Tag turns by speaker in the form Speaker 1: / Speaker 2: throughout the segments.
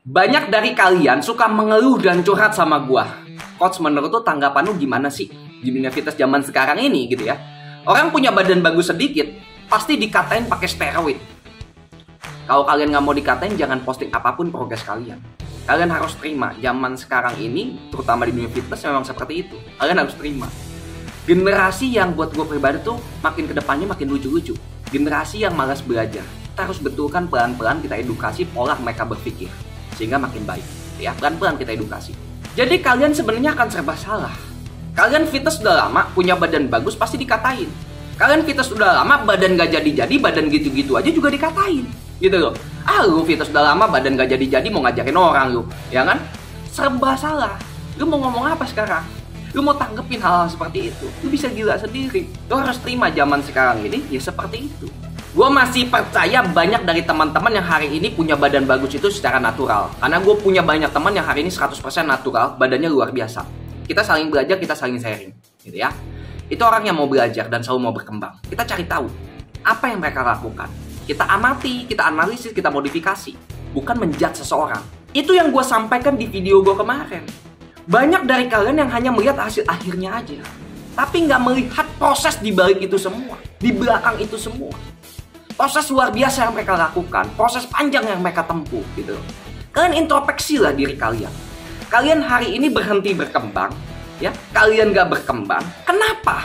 Speaker 1: Banyak dari kalian suka mengeluh dan curhat sama gua. Coach, menurut tuh tanggapan lu gimana sih di dunia fitness zaman sekarang ini gitu ya? Orang punya badan bagus sedikit, pasti dikatain pakai steroid. Kalau kalian nggak mau dikatain, jangan posting apapun progres kalian. Kalian harus terima, zaman sekarang ini, terutama di dunia fitness memang seperti itu. Kalian harus terima. Generasi yang buat gue pribadi tuh makin kedepannya makin lucu-lucu. Generasi yang malas belajar. Kita harus betulkan pelan-pelan, kita edukasi pola mereka berpikir. Sehingga makin baik. Ya, pelan-pelan kita edukasi. Jadi kalian sebenarnya akan serba salah. Kalian fitness udah lama, punya badan bagus, pasti dikatain. Kalian fitness udah lama, badan gak jadi-jadi, badan gitu-gitu aja juga dikatain. Gitu loh. Lu fitness udah lama, badan gak jadi-jadi, mau ngajakin orang lu. Ya kan? Serba salah. Lu mau ngomong apa sekarang? Lu mau tanggepin hal-hal seperti itu? Lu bisa gila sendiri. Lu harus terima zaman sekarang ini, ya seperti itu. Gue masih percaya banyak dari teman-teman yang hari ini punya badan bagus itu secara natural. Karena gue punya banyak teman yang hari ini 100% natural, badannya luar biasa. Kita saling belajar, kita saling sharing. Gitu ya. Itu orang yang mau belajar dan selalu mau berkembang. Kita cari tahu apa yang mereka lakukan. Kita amati, kita analisis, kita modifikasi. Bukan menjudge seseorang. Itu yang gue sampaikan di video gue kemarin. Banyak dari kalian yang hanya melihat hasil akhirnya aja. Tapi nggak melihat proses di balik itu semua. Di belakang itu semua. Proses luar biasa yang mereka lakukan. Proses panjang yang mereka tempuh gitu. Kalian introspeksi lah diri kalian. Kalian hari ini berhenti berkembang. Ya, kalian nggak berkembang. Kenapa?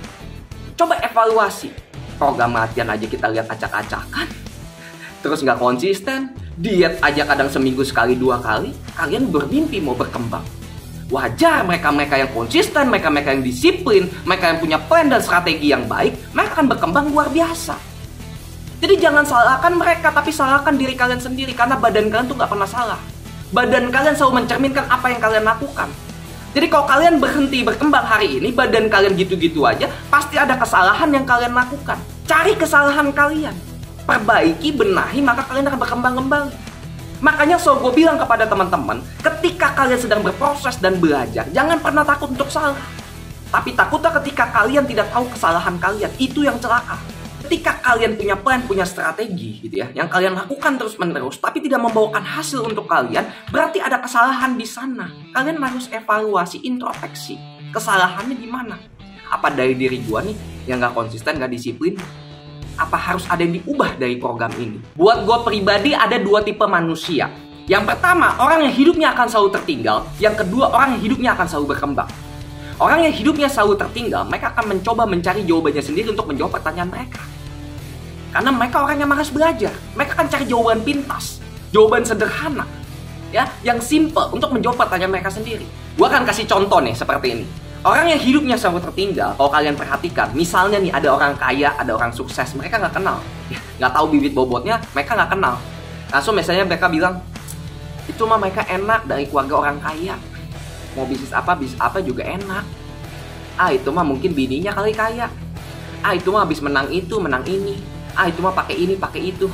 Speaker 1: Coba evaluasi. Program latihan aja kita lihat acak-acakan. Terus nggak konsisten. Diet aja kadang seminggu sekali 2 kali. Kalian bermimpi mau berkembang. Wajar mereka-mereka yang konsisten, mereka-mereka yang disiplin, mereka yang punya plan dan strategi yang baik, mereka akan berkembang luar biasa. Jadi jangan salahkan mereka, tapi salahkan diri kalian sendiri. Karena badan kalian tuh gak pernah salah. Badan kalian selalu mencerminkan apa yang kalian lakukan. Jadi kalau kalian berhenti berkembang hari ini, badan kalian gitu-gitu aja, pasti ada kesalahan yang kalian lakukan. Cari kesalahan kalian, perbaiki, benahi, maka kalian akan berkembang kembali. Makanya gue bilang kepada teman-teman, ketika kalian sedang berproses dan belajar, jangan pernah takut untuk salah. Tapi takutlah ketika kalian tidak tahu kesalahan kalian, itu yang celaka. Ketika kalian punya plan, punya strategi gitu ya, yang kalian lakukan terus-menerus, tapi tidak membawakan hasil untuk kalian, berarti ada kesalahan di sana. Kalian harus evaluasi, introspeksi. Kesalahannya di mana? Apa dari diri gua nih yang gak konsisten, gak disiplin? Apa harus ada yang diubah dari program ini? Buat gue pribadi ada 2 tipe manusia. Yang pertama, orang yang hidupnya akan selalu tertinggal. Yang kedua, orang yang hidupnya akan selalu berkembang. Orang yang hidupnya selalu tertinggal, mereka akan mencoba mencari jawabannya sendiri untuk menjawab pertanyaan mereka. Karena mereka orang yang malas belajar. Mereka akan cari jawaban pintas, jawaban sederhana, ya, yang simple untuk menjawab pertanyaan mereka sendiri. Gue akan kasih contoh nih seperti ini. Orang yang hidupnya selalu tertinggal, kalau kalian perhatikan, misalnya nih ada orang kaya, ada orang sukses, mereka nggak kenal, ya, nggak tahu bibit bobotnya, mereka nggak kenal. Langsung misalnya mereka bilang, itu mah mereka enak dari keluarga orang kaya, mau bisnis apa juga enak. Itu mah mungkin bininya kali kaya. Itu mah habis menang itu, menang ini. Itu mah pakai ini, pakai itu.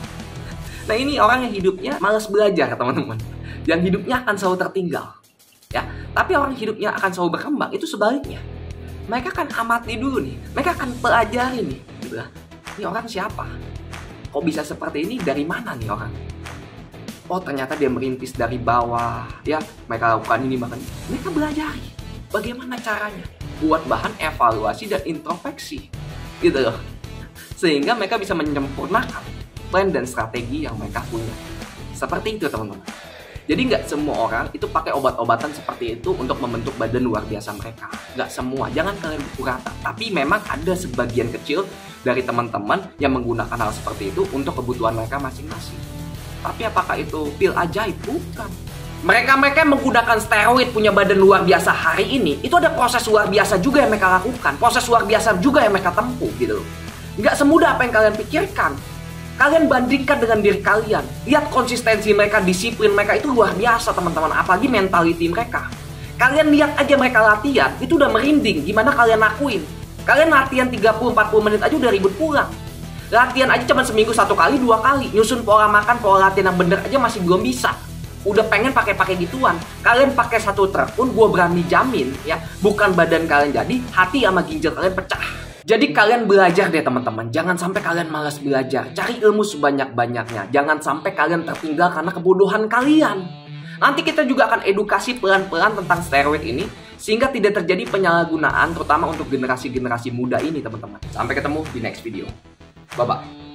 Speaker 1: Nah ini orang yang hidupnya malas belajar teman-teman, yang hidupnya akan selalu tertinggal. Ya, tapi orang hidupnya akan selalu berkembang, itu sebaliknya. Mereka akan amati dulu nih, mereka akan pelajari nih, gitu lah. Ini orang siapa? Kok bisa seperti ini? Dari mana nih orang? Oh ternyata dia merintis dari bawah, ya. Mereka lakukan ini bahkan. Mereka belajari bagaimana caranya, buat bahan evaluasi dan introspeksi, gitu loh. Sehingga mereka bisa menyempurnakan plan dan strategi yang mereka punya. Seperti itu teman-teman. Jadi nggak semua orang itu pakai obat-obatan seperti itu untuk membentuk badan luar biasa mereka. Nggak semua, jangan kalian pukul rata. Tapi memang ada sebagian kecil dari teman-teman yang menggunakan hal seperti itu untuk kebutuhan mereka masing-masing. Tapi apakah itu pil ajaib? Bukan. Mereka-mereka yang menggunakan steroid punya badan luar biasa hari ini, itu ada proses luar biasa juga yang mereka lakukan. Proses luar biasa juga yang mereka tempuh gitu loh. Nggak semudah apa yang kalian pikirkan. Kalian bandingkan dengan diri kalian. Lihat konsistensi mereka, disiplin mereka itu luar biasa teman-teman. Apalagi mentality mereka. Kalian lihat aja mereka latihan, itu udah merinding. Gimana kalian lakuin? Kalian latihan 30-40 menit aja udah ribut pulang. Latihan aja cuma seminggu 1 kali, 2 kali. Nyusun pola makan, pola latihan yang bener aja masih belum bisa. Udah pengen pakai gituan. Kalian pakai 1 truk pun gue berani jamin ya, bukan badan kalian jadi, hati sama ginjal kalian pecah. Jadi kalian belajar deh teman-teman. Jangan sampai kalian malas belajar. Cari ilmu sebanyak-banyaknya. Jangan sampai kalian tertinggal karena kebodohan kalian. Nanti kita juga akan edukasi pelan-pelan tentang steroid ini, sehingga tidak terjadi penyalahgunaan, terutama untuk generasi-generasi muda ini teman-teman. Sampai ketemu di next video. Bye-bye.